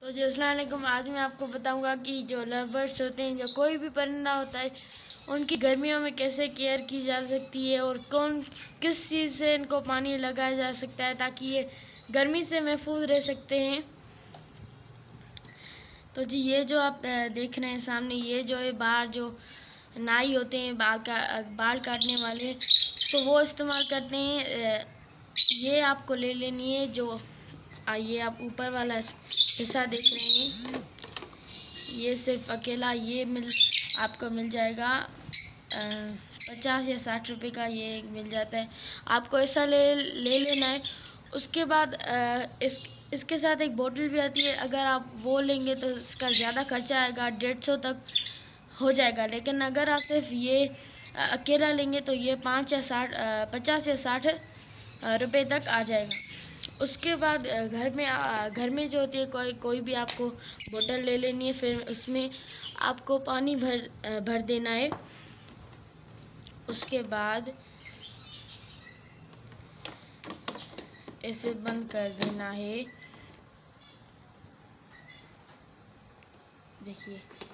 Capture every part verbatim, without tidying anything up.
तो जी अस्सलाम वालेकुम। आज मैं आपको बताऊंगा कि जो लव बर्ड्स होते हैं, जो कोई भी परिंदा होता है, उनकी गर्मियों में कैसे केयर की जा सकती है और कौन किस चीज़ से इनको पानी लगाया जा सकता है ताकि ये गर्मी से महफूज रह सकते हैं। तो जी ये जो आप देख रहे हैं सामने, ये जो है बाहर जो नाई होते हैं बाल का बाल काटने वाले, तो वो इस्तेमाल करते हैं। ये आपको ले लेनी है। जो ये आप ऊपर वाला हिस्सा देख रहे हैं, ये सिर्फ अकेला ये मिल आपको मिल जाएगा पचास या साठ रुपए का, ये मिल जाता है। आपको ऐसा ले ले लेना है। उसके बाद आ, इस इसके साथ एक बोतल भी आती है। अगर आप वो लेंगे तो इसका ज़्यादा खर्चा आएगा, डेढ़ सौ तक हो जाएगा। लेकिन अगर आप सिर्फ ये अकेला लेंगे तो ये पाँच या साठ पचास या साठ रुपए तक आ जाएगा। उसके बाद घर में घर में जो होती है कोई कोई भी आपको बोतल ले लेनी है। फिर उसमें आपको पानी भर भर देना है। उसके बाद इसे बंद कर देना है। देखिए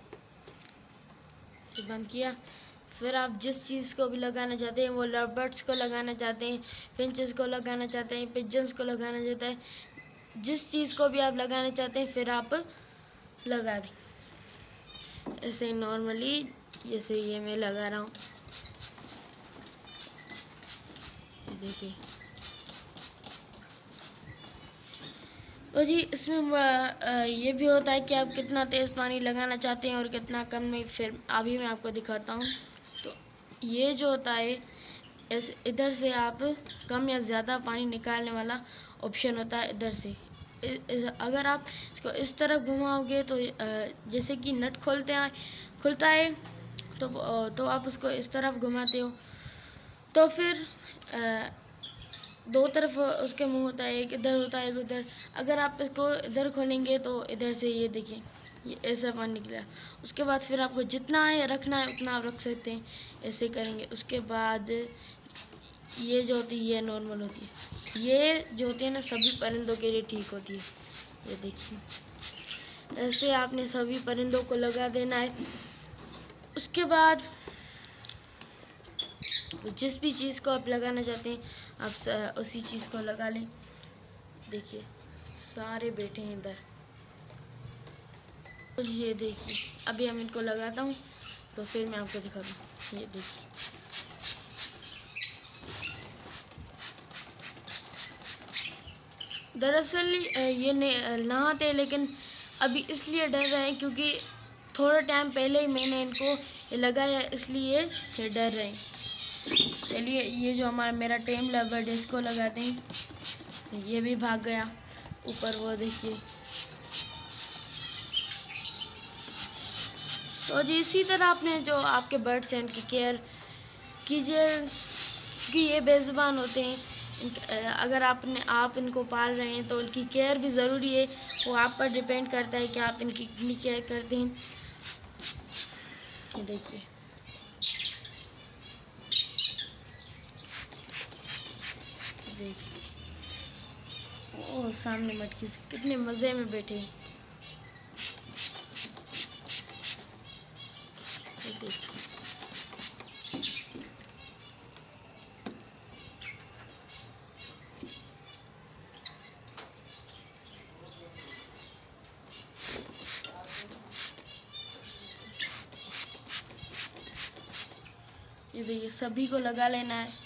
इसे बंद किया। फिर आप जिस चीज़ को भी लगाना चाहते हैं, वो लव बर्ड्स को लगाना चाहते हैं, फिंचेस को लगाना चाहते हैं, पिजन्स को लगाना चाहते हैं, जिस चीज़ को भी आप लगाना चाहते हैं फिर आप लगा दें। ऐसे नॉर्मली जैसे ये मैं लगा रहा हूँ, देखिए। तो जी इसमें ये भी होता है कि आप कितना तेज़ पानी लगाना चाहते हैं और कितना कम में। फिर अभी मैं आपको दिखाता हूँ। तो ये जो होता है, इस इधर से आप कम या ज़्यादा पानी निकालने वाला ऑप्शन होता है इधर से। इस, अगर आप इसको इस तरफ घुमाओगे तो जैसे कि नट खोलते हैं खुलता है, तो तो आप उसको इस तरफ घुमाते हो तो फिर दो तरफ उसके मुंह होता है, एक इधर होता है एक उधर। अगर आप इसको इधर खोलेंगे तो इधर से ये देखिए ये ऐसा पानी निकला। उसके बाद फिर आपको जितना है रखना है उतना आप रख सकते हैं। ऐसे करेंगे। उसके बाद ये जो होती है ये नॉर्मल होती है। ये जो होती है ना सभी परिंदों के लिए ठीक होती है। ये देखिए ऐसे आपने सभी परिंदों को लगा देना है। उसके बाद जिस भी चीज़ को आप लगाना चाहते हैं आप उसी चीज़ को लगा लें। देखिए सारे बैठे हैं इधर। तो ये देखिए अभी हम इनको लगाता हूँ तो फिर मैं आपको दिखाता हूँ। ये देखिए दरअसल ये नहाते हैं, लेकिन अभी इसलिए डर रहे हैं क्योंकि थोड़ा टाइम पहले ही मैंने इनको ये लगाया, इसलिए ये डर रहे हैं। चलिए ये जो हमारा मेरा टेम लव बर्ड है इसको लगाते हैं। ये भी भाग गया ऊपर, वो देखिए। तो जी इसी तरह आपने जो आपके बर्ड्स हैं इनकी केयर कीजिए कि ये बेज़ुबान होते हैं। अगर आपने आप इनको पाल रहे हैं तो उनकी केयर भी ज़रूरी है। वो आप पर डिपेंड करता है कि आप इनकी कितनी केयर करते हैं। ये देखिए देखिए ओ सामने मटकी से कितने मज़े में बैठे हैं। ये देखिए सभी को लगा लेना है।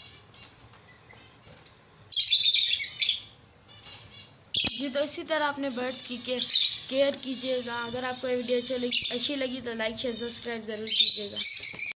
जी तो इसी तरह अपने बर्ड्स की केयर केयर कीजिएगा। अगर आपको ये वीडियो अच्छी लगी अच्छी लगी तो लाइक शेयर सब्सक्राइब ज़रूर कीजिएगा।